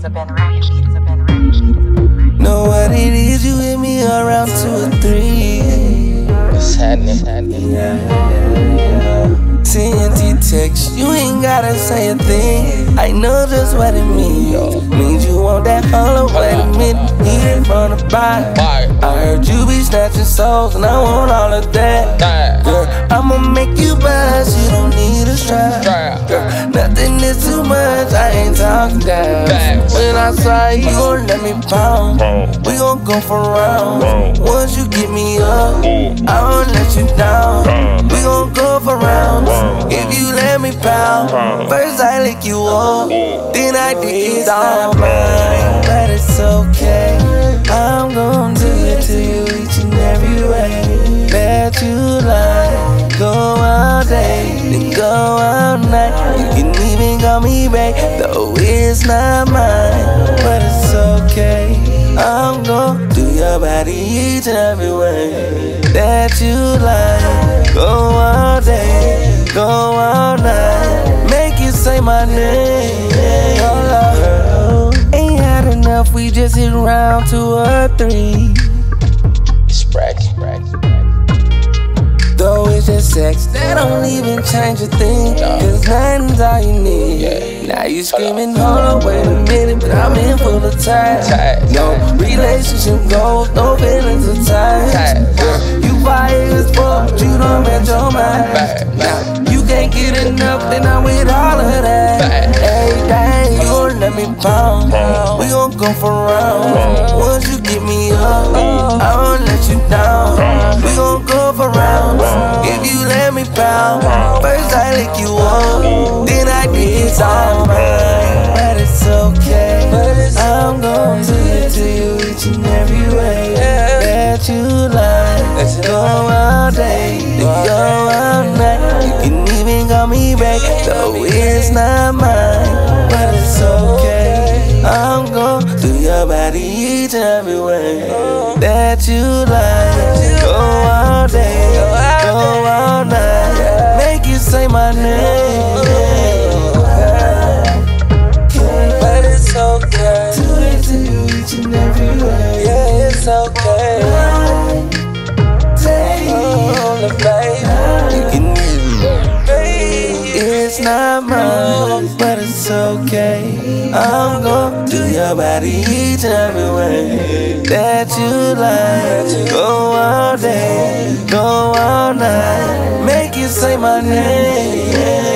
Know what it is, you hit me around 2 or 3. What's happening? TNT text, you ain't gotta say a thing. I know just what it means. Means you want that hollow, wait a minute, here from the bottom. I heard you be snatching souls, and I want all of that. Girl, I'ma make you buzz, you don't need a strap. Girl, nothing is too much, I ain't talking down. When I saw you gon' let me pound, we gon' go for rounds. Once you get me up, I won't let you down. We gon' go for rounds. If you let me pound, first I lick you up, then I dig it down. But it's okay, I'm gon' do it to you each and every way that you like. Go all day, then go all night. You can even call me back, though it's not mine. But it's okay, I'm gon' do your body each and every way that you like. Go all day, go all night, make you say my name. Oh, ain't had enough, we just hit round 2 or 3. It's bracket. Though it's just sex, that don't even change a thing. Cause nothing's all you need. Now you screaming, hold on, wait a minute, but I'm in full of time. No relationship goals, no feelings attached. You fire as fuck, but you don't match your mind. Now you can't get enough, then I'm with all of that. Every day you gon' let me pound, we gon' go for rounds. Once you get me up, I won't let you down. We gon' go for rounds. If you let me pound, first I lick you up, then I dig it down. But it's okay, I'm gon' do it to you each and every way that you like. Let's go all day, then go all night. You can even call me back, though it's not mine. But it's okay, I'm gon' do your body each and every way that you like. Go all day, go all night, make you say my name. But it's okay, do it to you each and every way. Yeah, it's okay. Oh, baby, you can it's not mine, but it's okay. I'm gon' do your body each and every way that you like. Go all day, go all night, make you say my name.